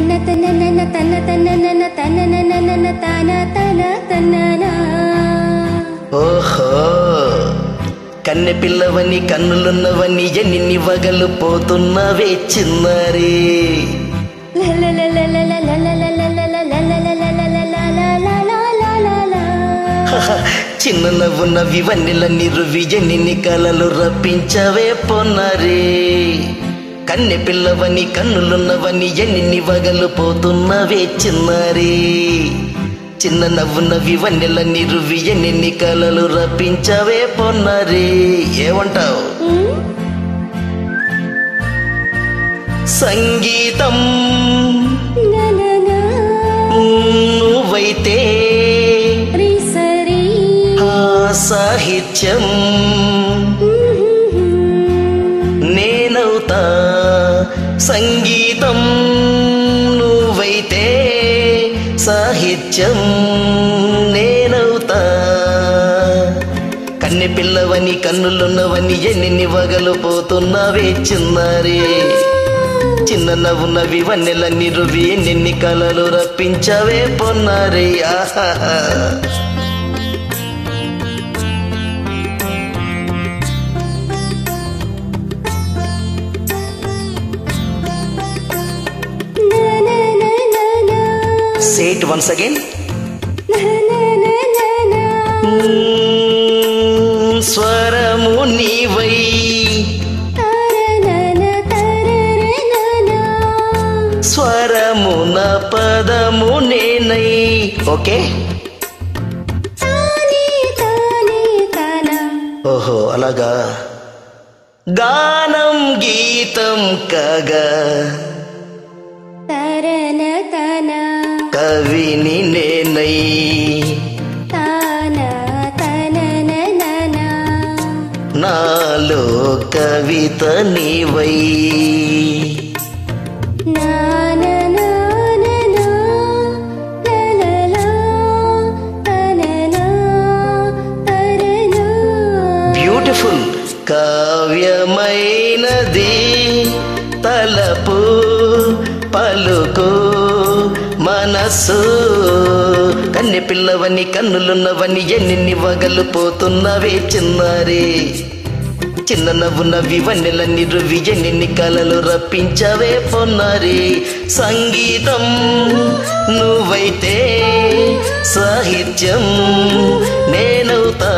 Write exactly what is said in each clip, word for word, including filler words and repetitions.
ఓహో కన్నె పిల్లవని కన్నులున్నవని ఎన్ని వగలు పోతున్నవే చిన్నారి చిన్న నవ్వున్నవి వన్నెలన్నీ రువి ఎన్ని కలలు రప్పించవే పొన్నారి కన్నె పిల్లవని కన్నులున్నవని ఎన్ని వగలు పోతున్నవే చిన్నారి చిన్న నవ్వున్నవి వన్నెలన్నీ రువి ఎన్ని కలలు రప్పించవే పొన్నారి ఏమంటావు సంగీతం నువ్వైతే సాహిత్యం నేనవుతా సంగీతం నువ్వైతే సాహిత్యం నేనవుతా కన్నె పిల్లవని కన్నులున్నవని ఎన్ని వగలు పోతున్నవే చిన్నారి చిన్న నవ్వున్నవి వన్నెలన్నీ రువి ఎన్ని కలలు రప్పించవే పొన్నారి ఆహా Say it once again. స్వరము నీవై స్వరమున పదము నేనై ఓకే ఓహో అలాగా గానం గీతం కాగా కవిని నేనై నాలో కవిత నీవై బ్యూటిఫుల్ కావ్యమైనది తలపు పలుకు మనసు కన్నె పిల్లవని కన్నులున్నవని ఎన్ని వగలు పోతున్నవే చిన్నారి చిన్న నవ్వున్నవి వన్నెలన్నీ రువి ఎన్ని కలలు రప్పించవే పొన్నారి సంగీతం నువ్వైతే సాహిత్యం నేనవుతా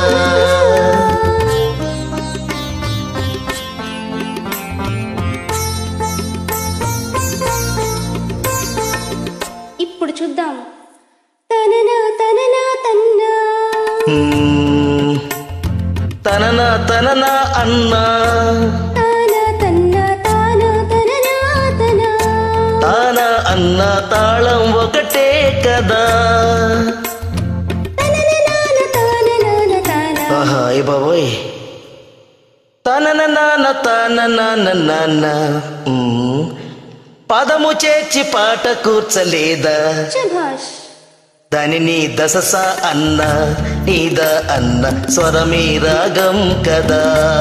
ఇప్పుడు చూద్దాం తననా తననా తన్నా తననా తననా అన్నా తానా తన్నా తానా తననా తనా తానా అన్న తాళం ఒకటే కదా ఆహా ఏ బాబోయ్ తనన నాన్న తాన నాన్న నాన్న పదము చేర్చి పాట కూర్చలేదా దానిని దశస అన్న నీద అన్న స్వరమే రాగం కదా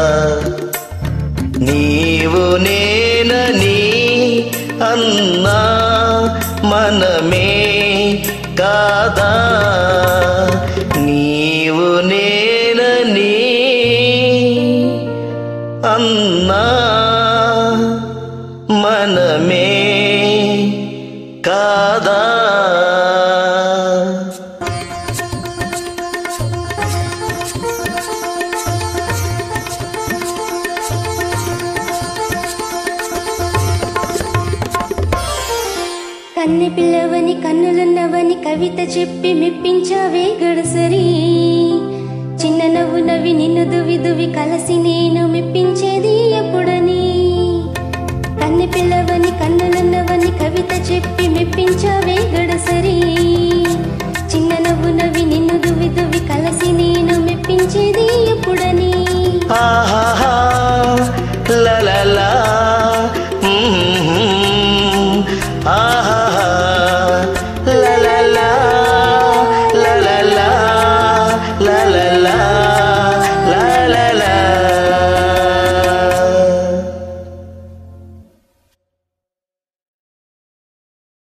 నీవు నేనని అన్నా మనమే కాదా నీవు నేనని అన్నా మనమే కాదా కన్నె పిల్లవని కన్నులున్నవని కవిత చెప్పి మెప్పించావే గడసరి చిన్న నవ్వు నవ్వి నిన్ను దువి దువి కలసి నేను మెప్పించేది ఎప్పుడని కన్నె పిల్లవని కన్నులున్నవని కవిత చెప్పి మెప్పించావే గడసరి చిన్న నవ్వు నవ్వి నిన్ను దువి దువి కలసి నేను మెప్పించేది ఎప్పుడని ఆహా